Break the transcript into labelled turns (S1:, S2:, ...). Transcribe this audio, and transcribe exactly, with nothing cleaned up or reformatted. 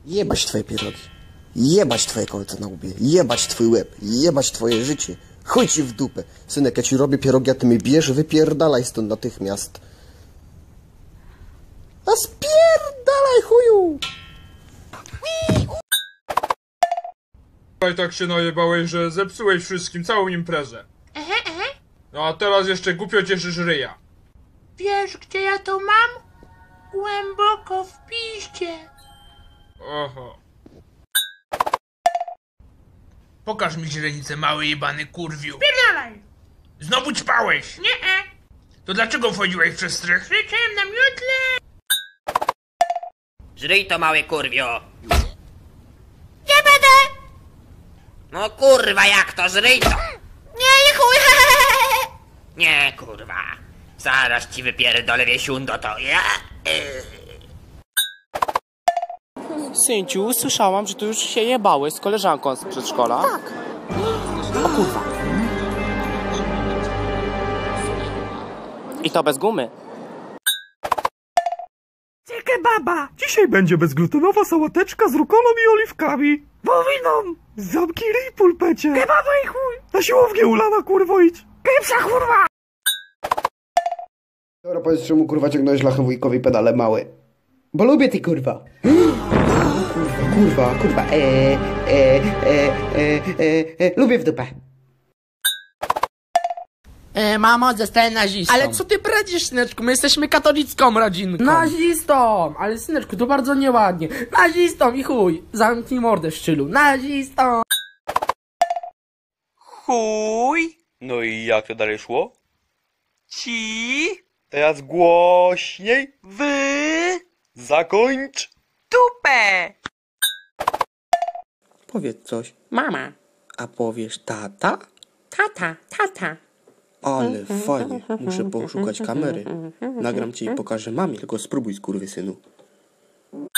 S1: Jebać twoje pierogi. Jebać twoje kolce na łbie. Jebać twój łeb. Jebać twoje życie. Chuj ci w dupę. Synek, ja ci robię pierogi, a ty mi bierz, wypierdalaj stąd natychmiast. A spierdalaj, chuju!
S2: I tak się najebałeś, że zepsułeś wszystkim całą imprezę.
S3: Ehe, ehe.
S2: No a teraz jeszcze głupio cieszysz ryja.
S3: Wiesz, gdzie ja to mam? Głęboko w piździe.
S2: Oho.
S4: Pokaż mi źrenicę, mały jebany kurwiu.
S3: Pierdalaj!
S4: Znowu ćpałeś!
S3: Nie-e.
S4: To dlaczego wchodziłeś przez strych?
S3: Ryczałem na miotle.
S5: Żryj to, mały kurwio.
S3: Nie będę!
S5: No kurwa, jak to żryj to?
S3: Nie, chuj!
S5: Nie, kurwa. Zaraz ci wypierdolę wiesiundo to. Ja?
S6: Synciu, słyszałam, że tu już się jebałeś z koleżanką z przedszkola.
S3: Tak.
S6: O kurwa. I to bez gumy.
S7: Baba! Dzisiaj będzie bezglutenowa sałateczka z rukolą i oliwkami. Wowiną! Zamknij ryj, pulpecie! Kebaba i chuj! Na siłownię ulana, kurwo, idź! Kepsa, kurwa!
S1: Dobra, powiedz, czemu kurwa ciągnąłeś lachę wujkowi pedale mały? Bo lubię ty kurwa. Kurwa, kurwa, kurwa. Eee, eee, eee, eee, eee, lubię w dupę.
S8: E, mamo, zostałem nazistą.
S6: Ale co ty bradzisz, syneczku? My jesteśmy katolicką rodzinką.
S8: Nazistą! Ale syneczku, to bardzo nieładnie. Nazistą i chuj. Zamknij mordę, szczylu. Nazistą!
S9: Chuj.
S10: No i jak to dalej szło?
S9: Ci.
S10: Teraz głośniej.
S9: Wy.
S10: Zakończ.
S9: Dupę.
S6: Powiedz coś.
S8: Mama.
S6: A powiesz tata?
S8: Tata, tata.
S6: Ale fajnie. Muszę poszukać kamery. Nagram cię i pokażę mamie, tylko spróbuj, skurwysynu.